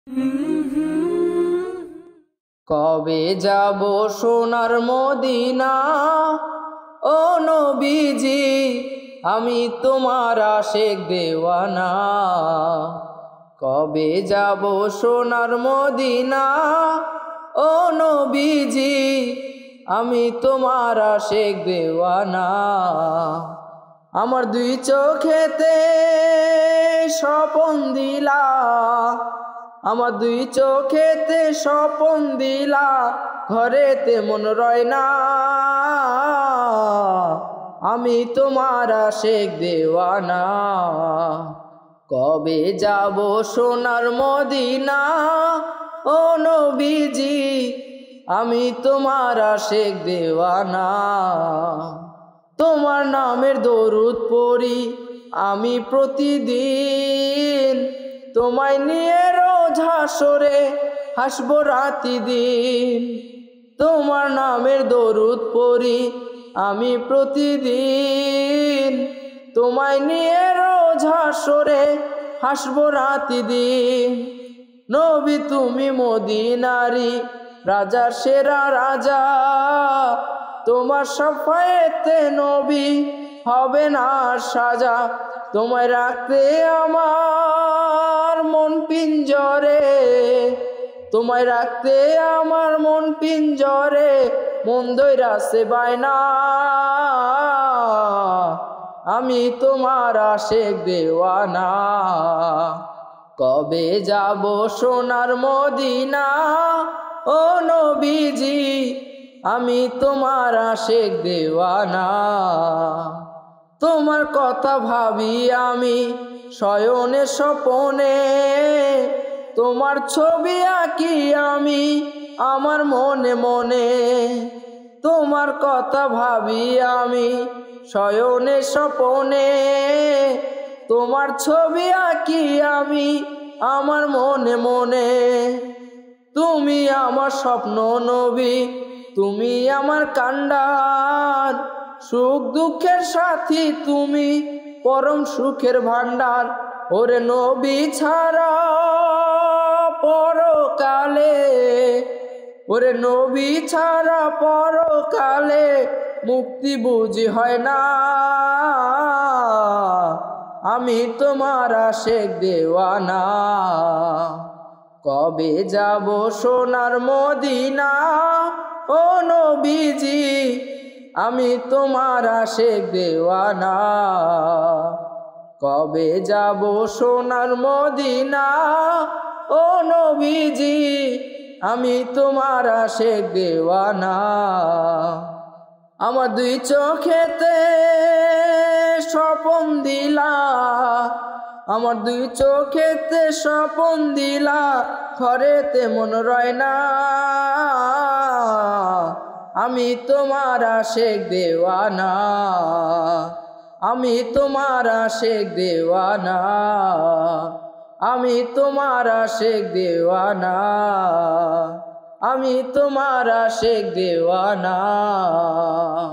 কবে যাব সোনার মদিনা ও নবীজি, আমি তোমার আশিক দেওয়ানা। কবে যাব সোনার মদিনা ও নবীজি, আমি তোমার আশিক দেওয়ানা। আমার দুই চোখেতে স্বপন দিলা, আমার দুই চোখেতে স্বপন দিলা, ঘরেতে মন রয় না। আমি তোমার আশিক দেওয়ানা। কবে যাব সোনার মদিনা ও নবীজি, আমি তোমার আশিক দেওয়ানা। তোমার নামের দরুদ পড়ি আমি প্রতিদিন, তোমায় নিয়ে রোজ হাসরে হাসবো রাতি দিন। তোমার নামের দরুদ পড়ি আমি প্রতিদিন, তোমায় নিয়ে রোজ হাসরে হাসবো রাতি দিন। নবী তুমি মদিনারি রাজার সেরা রাজা, তোমার শাফায়েতে নবী হবে না সাজা। তোমায় রাখতে আমার মন পিঞ্জরে, তোমায় রাখতে আমার মন পিঞ্জরে, মন ধইরাছে বায়না। আমি তোমার আশিক দেওয়ানা। কবে যাব সোনার মদিনা ও নবীজি, আমি তোমার আশিক দেওয়ানা। তোমার কথা ভাবি আমি শয়নে স্বপনে, তোমার ছবি আঁকি আমি আমার মনে মনে। তোমার কথা ভাবি আমি শয়নে স্বপনে, তোমার ছবি আঁকি আমি আমার মনে মনে। তুমি আমার স্বপ্ন নবী, তুমি আমার কান্ডার, সুখ দুঃখের সাথী তুমি পরম সুখের ভান্ডার। ওরে নবী ছাড়া পরকালে, ওরে নবী ছাড়া পরকালে মুক্তি বুঝি হয় না। আমি তোমার আশিক দেওয়ানা। কবে যাব সোনার মদিনা ও নবীজি, আমি তোমার আশিক দেওয়ানা। কবে যাব সোনার মদিনা ও নবীজি, আমি তোমার আশিক দেওয়ানা। আমার দুই চোখেতে স্বপন দিলা, আমার দুই চোখেতে স্বপন দিলা, ঘরেতে মন রয় না। আমি তোমার আশিক দেওয়ানা। আমি তোমার আশিক দেওয়ানা। আমি তোমার আশিক দেওয়ানা। আমি তোমার আশিক দেওয়ানা।